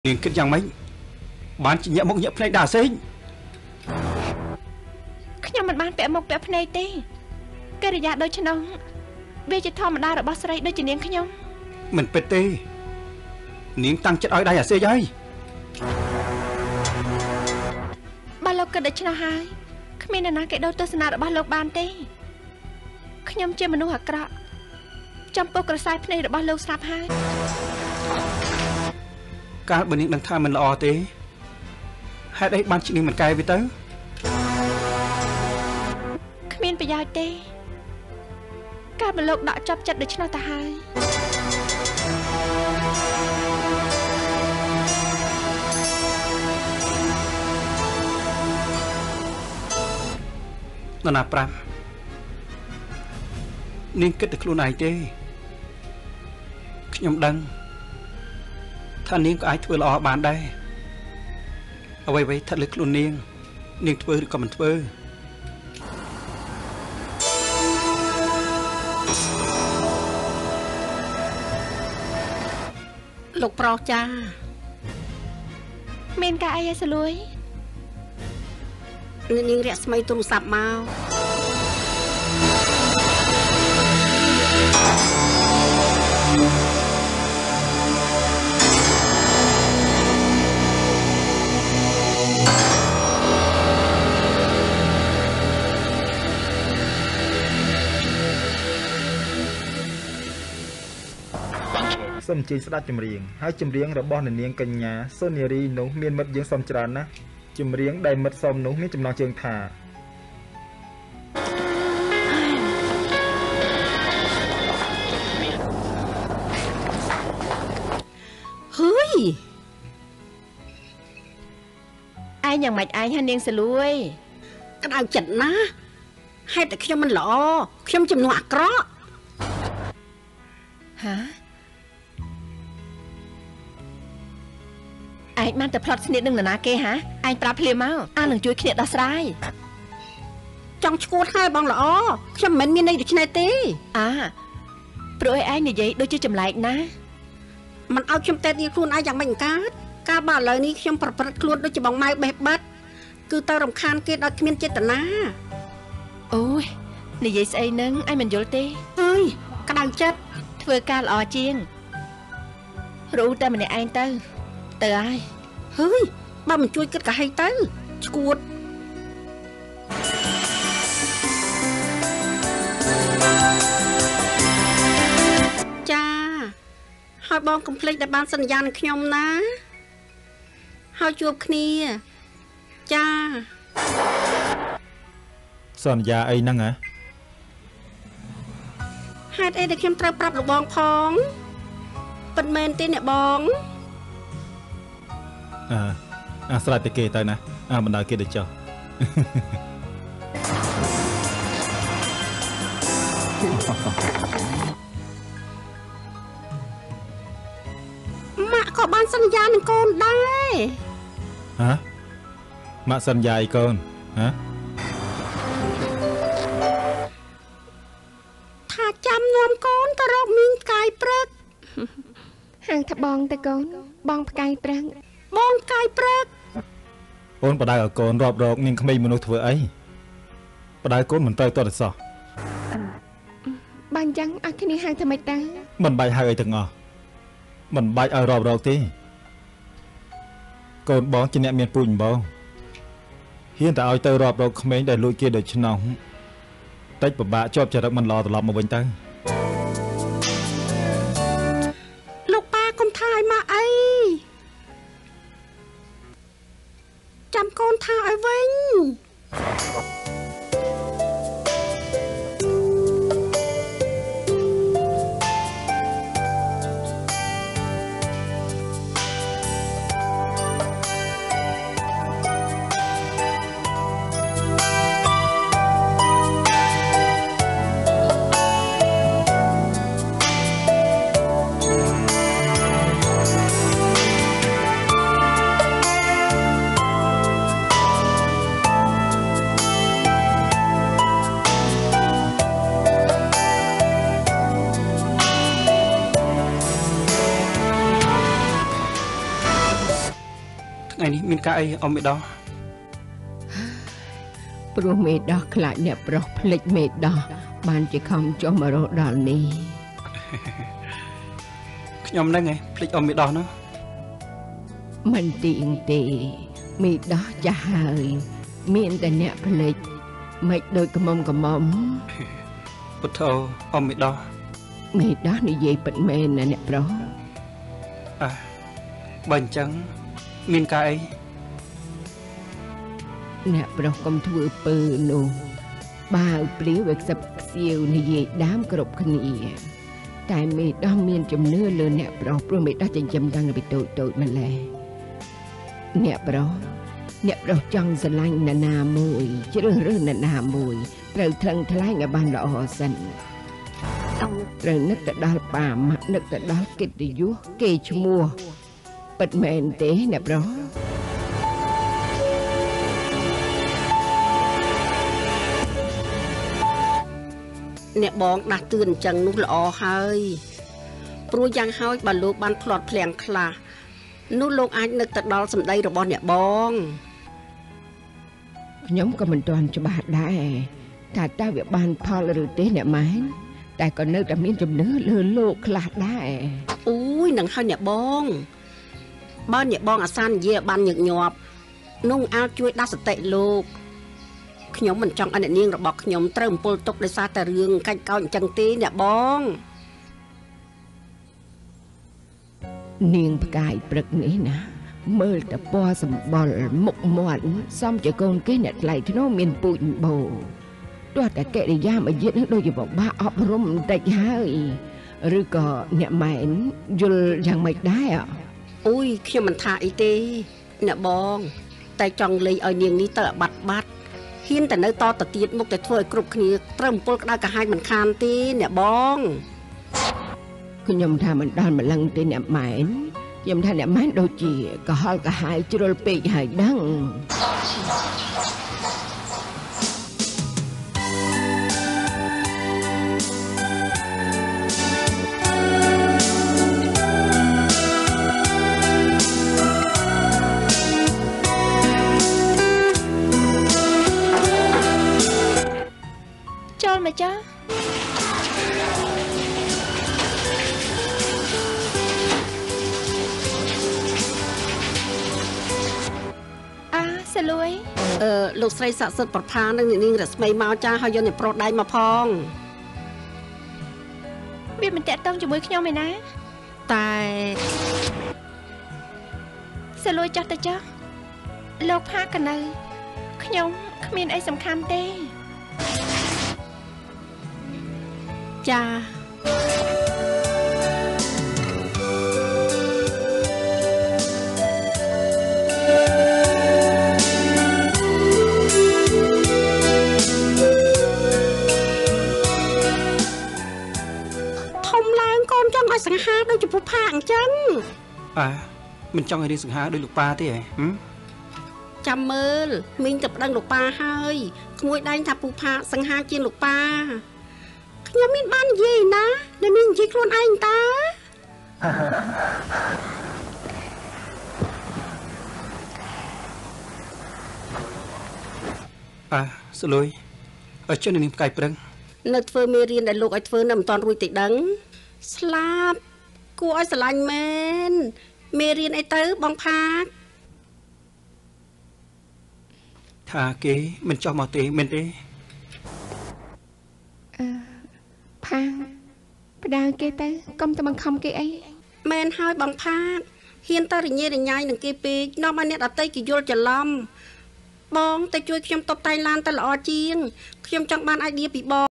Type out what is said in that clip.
នាងគិតយ៉ាងម៉េចបានជាញាក់មុខញាក់ភ្នែកដល់សេងខ្ញុំមិនបានពាក់មុខពាក់ភ្នែកទេកិរិយាដូចនោះវាជាធម្មតារបស់ស្រីដូចជានាងខ្ញុំមិនពិតទេនាងតាំងចិត្តឲ្យដៃអាសេងហើយបើលោកគិតដូច្នោះហើយគ្មានអ្នកណាគេដូរទស្សនៈរបស់លោកបានទេខ្ញុំជាមនុស្សអាក្រក់ចំពោះក្រសែភ្នែករបស់លោកស្រាប់ហើយកាលបើនាងដឹងថាមិនល្អទេហេតុអីបានជានាងមិនកែវាទៅគ្មានប្រយោជន៍ទេកាលបើលោកដកចាប់ចិត្តដូច្នោះទៅហើយនរណាប្រាប់នាងគិតតែខ្លួនឯងទេខ្ញុំដឹងថានាងក៏អាចធ្វើល្អបានដែរអ្វីៗស្ថិតលើខ្លួននាងធ្វើឬក៏មិនធ្វើលោកប្រុសចាមានការអីឲ្យសលួយនាងរស្មីទូរស័ព្ទមកសូមអញ្ជើញស្ដាប់ចម្រៀងហើយចម្រៀងរបស់នាងកញ្ញាសូនារីនោះមានមិត្តយើងសូមច្រើនណាស់ចម្រៀងដែលមិត្តសូមនោះមានចំណងជើងថាហើយឯងយ៉ាងម៉េចឯងហើយនាងសលួយក្តៅចិត្តណាស់ហេតុតែខ្ញុំមិនល្អខ្ញុំចំនួនអាក្រក់ហាឯងបានតែផ្លត់ស្នៀតនឹងនរណាគេហាឯងប្រាប់ភ្លាមមកអានឹងជួយគ្នាដោះស្រាយចង់ឈួតហើយបងល្អខ្ញុំមិនមានន័យដូច្នេះទេព្រោះឯងនិយាយដូចជាចម្លែកណាមិនឲ្យខ្ញុំតែនិយាយខ្លួនឯងយ៉ាងមិនកើតកាលបើឥឡូវនេះខ្ញុំប្រព្រឹត្តខ្លួនដូចជាបងម៉ៅបេះបិទគឺទៅរំខានគេដោយគ្មានចេតនាអូយនិយាយស្អីនឹងឯងមិនយល់ទេអើយក្តៅចិត្តធ្វើការល្អជាងរូតែម្នាក់ឯងទៅហើយបើមិនជួយគិតកាហីទៅឈួតចាហើយបងកុំភ្លេចដែលបានសន្យានឹងខ្ញុំណាហើយជួបគ្នាចាសន្យាអីហ្នឹងហ៎ហេតុអីដែលខ្ញុំត្រូវប្រាប់លោកបងផងពិតមែនទេអ្នកបងស្រេចតែគេទៅណាបណ្ដោយគេទៅចុះម៉ាក់ក៏បានសន្យានឹងកូនដែរម៉ាក់សន្យាឲ្យកូនថាចាំនាំកូនទៅរកមីងផ្កាយព្រឹកហាងថាបងទៅកូនបងផ្កាយព្រឹកបងផ្កាយព្រឹកអូនបដៅឲ្យកូនរាប់រកនាងក្មេងមនុស្សធ្វើអីបដៅកូនមិនត្រូវតតសោះបានចឹងឲ្យគ្នាហៅធ្វើម៉េចតើមិនបាច់ហៅអីទាំងអស់មិនបាច់ឲ្យរាប់រកទេកូនបងជាអ្នកមានពូជបងហ៊ានតែឲ្យទៅរាប់រកក្មេងដែលលួចគេដូច្នោះតិចពិបាកជាប់ចរិតមិនល្អត្រឡប់មកវិញទៅលោកប៉ាកុំថាឲ្យមកអីចាំកូនថាឲ្យវិញថ្ងៃនេះមានការអីអមមេដោះព្រោះមេដោះខ្លាចអ្នកប្រុសភ្លេចមេដោះបានជាខំចុះមករកដល់នេះខ្ញុំហ្នឹងឯងភ្លេចអមមេដោះនោះមិនទៀងទេមេដោះចាស់ហើយមានតែអ្នកភ្លេចមិនដូចកមុំពុទ្ធោអមមេដោះមេដោះនិយាយពិតមែនណាអ្នកប្រុសបើអញ្ចឹងមានការអីអ្នកប្រុសកុំធ្វើពើនោះបើព្រាវវាខ្សឹបខ្សៀវនិយាយដើមគ្រប់គ្នាតែមេដោះមានជំនឿលើអ្នកប្រុសព្រោះមេដោះចិញ្ចឹមតាំងពីតូចម្ល៉េះអ្នកប្រុសចង់ស្រឡាញ់នរណាមួយជ្រើសរើសនរណាមួយត្រូវថ្លឹងថ្លែងឲ្យបានល្អសិនត្រូវនឹកទៅដល់ប៉ាម៉ាក់នឹកទៅដល់កិត្តិយសគេឈ្មោះពិតមែនទេអ្នកប្រុសអ្នកបងដាស់តឿនអញ្ចឹងនោះល្អហើយព្រោះយ៉ាងហោចបើលោកបានផ្លាត់ភ្លាំងខ្លះនោះលោកអាចនឹកទៅដល់សម្ដីរបស់អ្នកបងខ្ញុំក៏មិនទាន់ច្បាស់ដែរតើវាបានផលឬទេអ្នកម៉ែនតែក៏នៅតែមានជំនឿលើលោកខ្លះដែរអូយនឹងហើយអ្នកបងបើអ្នកបងអាសាននិយាយបានញឹកញាប់នោះអាចជួយដាស់សតិលោកខ្ញុំមិនចង់ឲ្យអ្នកនាងរបស់ខ្ញុំត្រូវអំពុលទុកដោយសារតែរឿងកាច់កោចអញ្ចឹងទេអ្នកបងនាងផ្កាយព្រឹកនេះណាមើលតែពណ៌សម្បុរមុខមាត់សមជាកូនគេអ្នកថ្លៃធ្នូមានពូជបោទោះតែកិរិយាមកយាទនឹងដូចជាបបាក់អប់រំបន្តិចហើយឬក៏អ្នកម៉ែនយល់យ៉ាងម៉េចដែរអូយខ្ញុំមិនថាអីទេអ្នកបងតែចង់លេងឲ្យនាងនេះទៅអាបាត់ហ៊ានតែនៅតទៅទៀតមុខតែធ្វើឲ្យគ្រប់គ្នាត្រូវអំពុលក្តៅកាហាយមិនខានទេអ្នកបងខ្ញុំថាមិនដល់ម្លឹងទេអ្នកម៉ែនខ្ញុំថាអ្នកម៉ែនដូចជាកុហលកាហាយជ្រុលពេកហើយដឹងចូលមកចាសលួយលោកស្រីស័ក្តិសិទ្ធិប្រផានិងនាងរស្មីមកចាហើយយកអ្នកប្រុសដៃមកផងវាមិនតាក់ទងជាមួយខ្ញុំឯណាតែសលួយចាស់ទៅចាស់លោកផាកនៅខ្ញុំគ្មានអីសំខាន់ទេចា ឲ្យសង្ហាដូចចំពោះផាអញ្ចឹងមិនចង់ឲ្យរៀងសង្ហាដូចលោកប៉ាទេហ៎ចាំមើលមីងទៅប្តឹងលោកប៉ាហើយក្មួយដែងថាពូផាសង្ហាជាងលោកប៉ាខ្ញុំមានបាននិយាយណាដែលមីងនិយាយខ្លួនឯងតាសលួយឲ្យចុះនាងផ្កាយប្រឹងនៅធ្វើមេរៀនដែលលោកឲ្យធ្វើនៅមិនតាន់រួចទេដឹងស្លាប់គួរឲ្យស្រឡាញ់មែនមេរៀនអីទៅបងផាកថាគេមិនចោះមកទេមែនទេផាផ្ដាល់គេទៅកុំតែបង្ខំគេអីមែនហើយបងផាកហ៊ានទៅរញ៉េរញ៉ៃនឹងគេពេកនាំឲ្យអ្នកដតីគេយល់ច្រឡំបងទៅជួយខ្ញុំតុបតែងឡានទៅល្អជាងខ្ញុំចង់បានអាយឌីពីបង